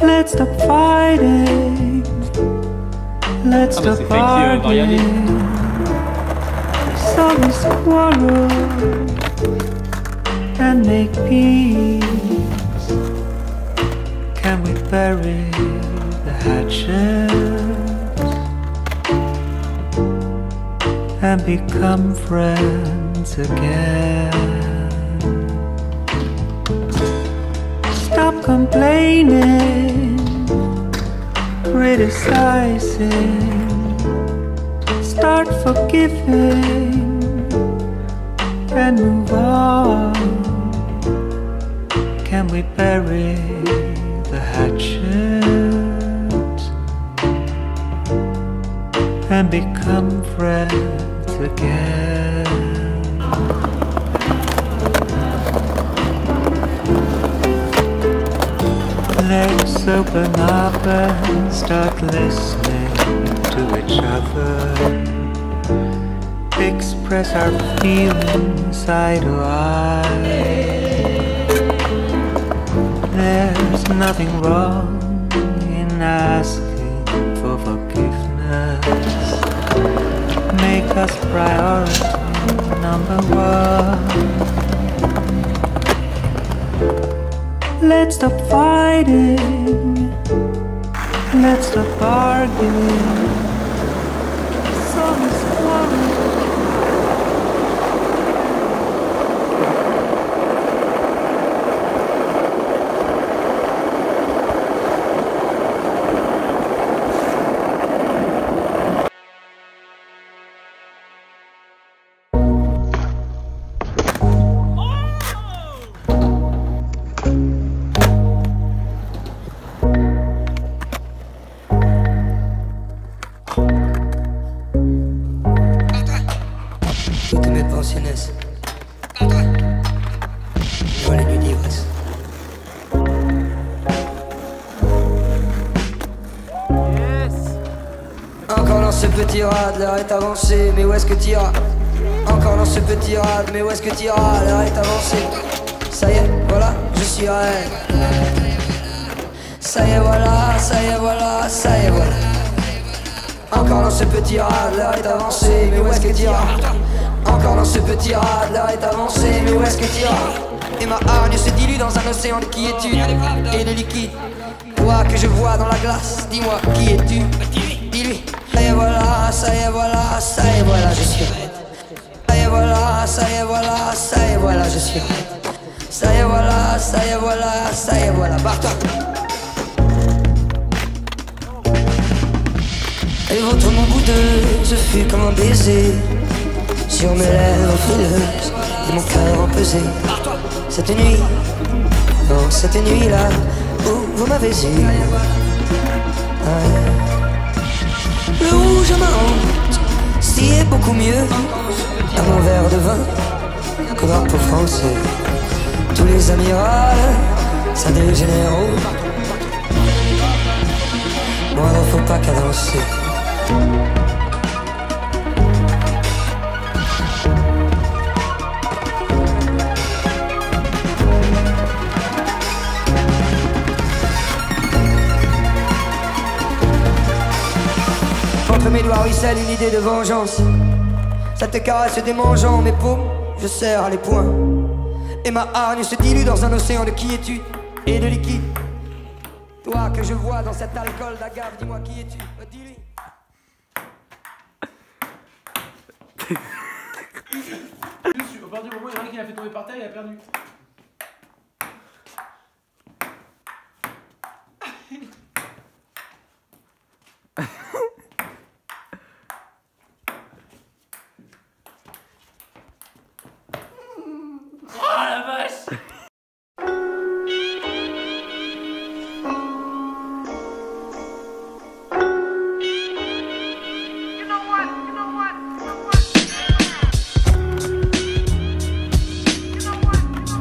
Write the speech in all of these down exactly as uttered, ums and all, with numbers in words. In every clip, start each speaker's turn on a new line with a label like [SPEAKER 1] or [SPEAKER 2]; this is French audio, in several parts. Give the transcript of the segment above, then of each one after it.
[SPEAKER 1] Let's stop fighting. Let's
[SPEAKER 2] Ah bah
[SPEAKER 1] stop
[SPEAKER 2] c'est Fake qui va y aller.
[SPEAKER 1] arguing. Solve this quarrel and make peace. Can we bury the hatchet and become friends again? Stop complaining, criticizing, start forgiving and move on. Can we bury the hatchet and become friends again? Let's open up and start listening to each other. Express our feelings eye to eye. There's nothing wrong in asking for forgiveness. Make us priority number one. Let's stop fighting. Let's stop arguing. Solve this quarrel.
[SPEAKER 3] Toutes mes pensées naissent dans les nuits d'ivresse. Encore dans ce petit rad, l'heure est avancée, mais où est-ce que t'iras? Encore dans ce petit rad, mais où est-ce que t'iras? L'heure est avancée. Ça y est, voilà, je suis reine. Ça y est, voilà, ça y est, voilà, ça y est, voilà. Encore dans ce petit rad, l'heure est avancée, mais où est-ce que t'iras? Encore dans ce petit rad, l'heure est avancée, mais où est-ce que t'iras? Et ma hargne se dilue dans un océan de quiétude et de liquide. Toi que je vois dans la glace, dis-moi qui es-tu? Dis-lui. Ça y est voilà, ça y est voilà, ça y est voilà, je suis raide. Ça y est voilà, ça y est voilà, ça y est voilà, je suis raide. Ça y est voilà, ça y est voilà, ça y est voilà, barre-toi. Et votre mon boudeuse fut comme un baiser sur mes lèvres frileuses et mon cœur empesé. Cette nuit, oh cette nuit-là où vous m'avez eu. Ah. Le rouge à ma honte, si est beaucoup mieux à mon verre de vin que drapeau français. Tous les amirals, ça des généraux. Moi ne faut pas cadencer. Entre mes doigts ruisselle une idée de vengeance. Ça te caresse démangeant mes paumes, je serre les poings. Et ma hargne se dilue dans un océan de quiétude et de liquide. Toi que je vois dans cet alcool d'agave, dis-moi qui es-tu? Dis-lui.
[SPEAKER 2] Au partir du moment où il y en a un qui l'a fait tomber par terre, il a perdu. Oh la vache!
[SPEAKER 4] You know what? You know what? You know what? You know what?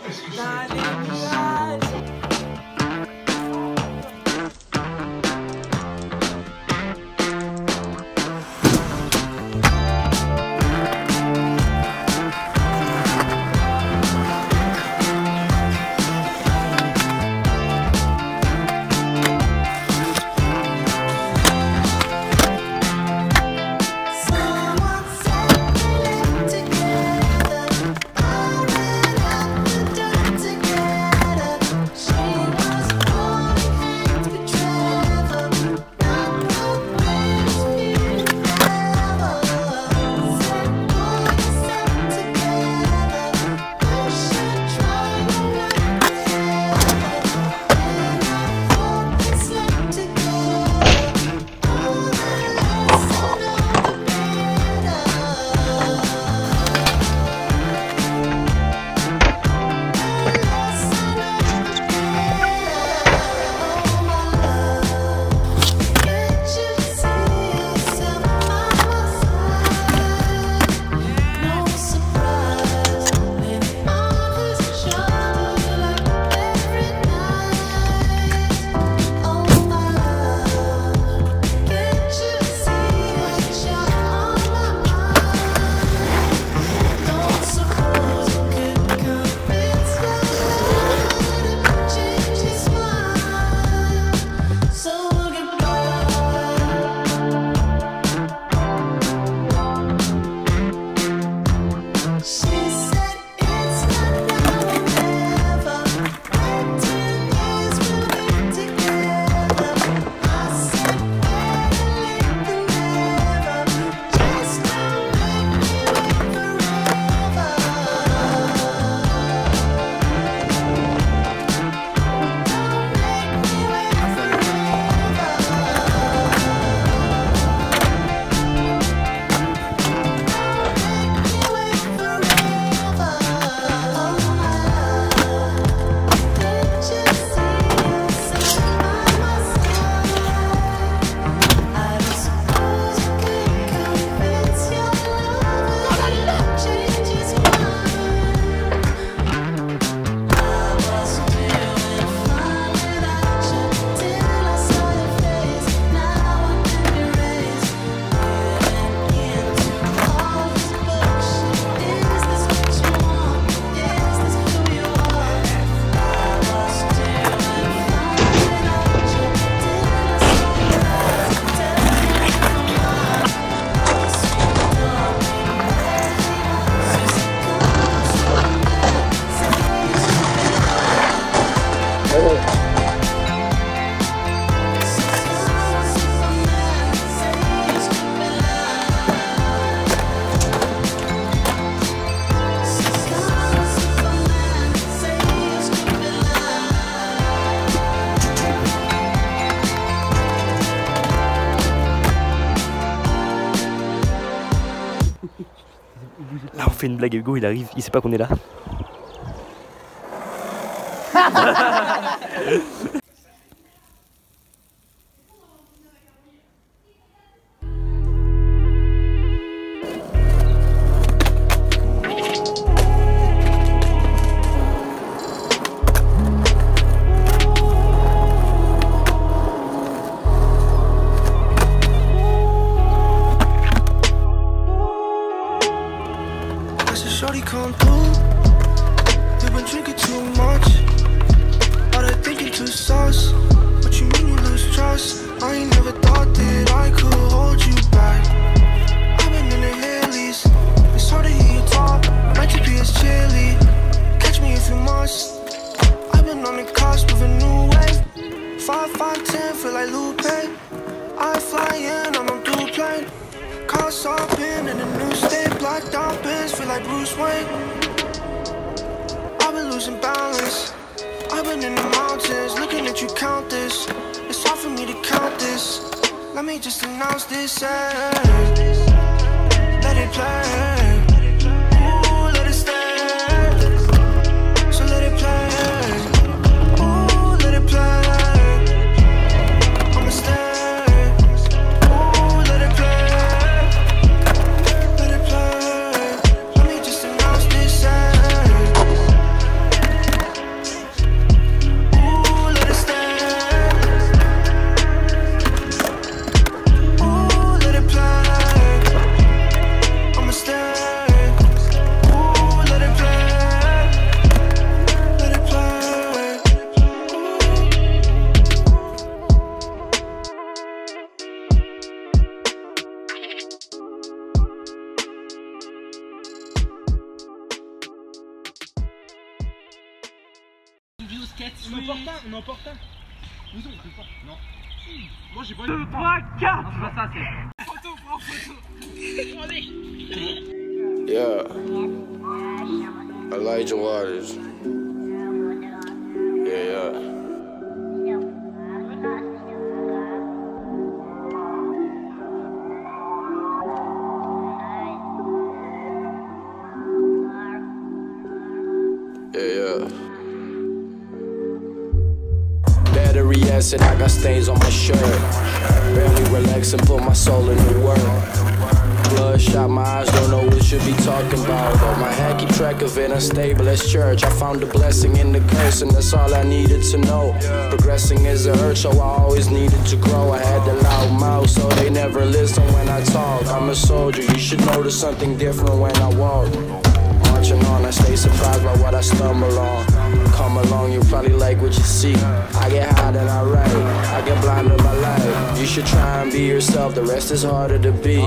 [SPEAKER 4] Là on fait une blague, Hugo il arrive, il sait pas qu'on est là.
[SPEAKER 5] Shorty come through. You've been drinking too much. All that thinking too sauce. What you mean you lose trust? I ain't never thought that I could hold you back. I've been in the hillies. It's hard to hear you talk. My T P is chilly. Catch me if you must. I've been on the cusp of a new wave. Five, five, ten, feel like Lupe. I fly in on a dual plane. Cars hopping in a new state, blacked out pins, feel like Bruce Wayne. I've been losing balance. I've been in the mountains, looking at you count this. It's hard for me to count this. Let me just announce this, eh. Let it play. Ooh, let it stay. So let it play. Ooh, let it play. I'ma stay.
[SPEAKER 2] vidéo skate.
[SPEAKER 6] On en porte un, on en porte un. Nous on fait pas. Non. Moi j'ai pas
[SPEAKER 2] deux, trois, quatre. Non, c'est pas ça, c'est.
[SPEAKER 6] Photo, prends photo.
[SPEAKER 7] Yeah. Elijah Waters. Yeah, yeah. Yeah, yeah. Battery acid, I got stains on my shirt. Barely relax and put my soul into work. Bloodshot, my eyes don't know what should be talking about. But my head keep track of it, unstable as church. I found a blessing in the curse, and that's all I needed to know. Progressing is a hurt, so I always needed to grow. I had the loud mouth, so they never listen when I talk. I'm a soldier, you should notice something different when I walk. Marching on, I stay surprised by what I stumble on. Come along, you probably like what you see. I get high then I write, I get blinded by light. You should try and be yourself, the rest is harder to be.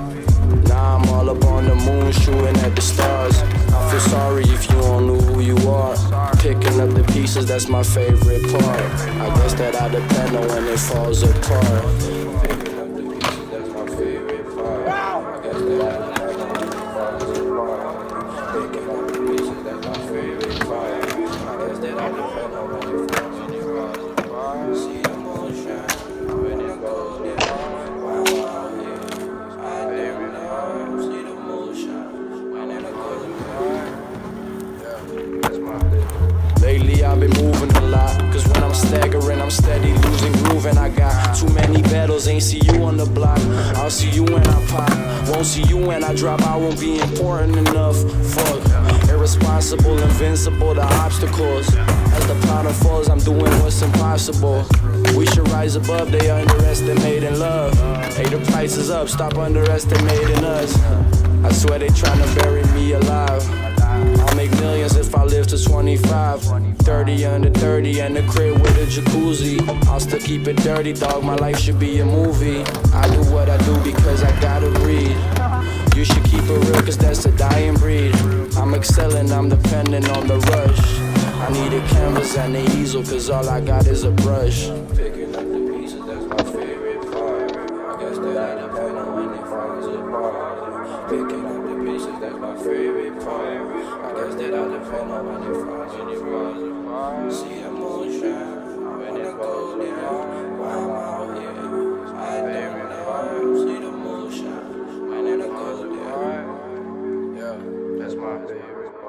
[SPEAKER 7] Now I'm all up on the moon, shooting at the stars. I feel sorry if you don't know who you are. Picking up the pieces, that's my favorite part. I guess that I depend on when it falls apart. Picking up the pieces, that's my favorite part. I guess that I depend on when it falls apart. Picking up the pieces, that's my favorite part. I guess that I depend on when it falls apart. See the moon shine when it goes down. Wow, wow, yeah. I don't know. See the moon shine when it goes down. Yeah, that's my thing. Lately I've been moving a lot, cause when I'm staggering I'm steady losing groove. And I got too many battles, ain't see you on the block. I'll see you when I pop, won't see you when I drop. I won't be important enough, fuck. Irresponsible, invincible to obstacles. As the powder falls, I'm doing what's impossible. We should rise above, they underestimating love. Hey, the price is up, stop underestimating us. I swear they tryna bury me alive. I'll make millions if I live to twenty-five. Thirty under thirty and a crib with a jacuzzi. I'll still keep it dirty, dog, my life should be a movie. I do what I do because I gotta breathe. You should keep it real cause that's a dying breed. I'm excelling, I'm dependent on the rush. I need a canvas and an easel cause all I got is a brush. Picking up the pieces, that's my favorite part. I guess that I depend on when it falls apart. Picking up the pieces, that's my favorite part. I guess that I depend on when it falls apart. See the moon shine when it goes down. While I'm out here, I don't know. See the moon shine when it goes down. Yeah, that's my favorite.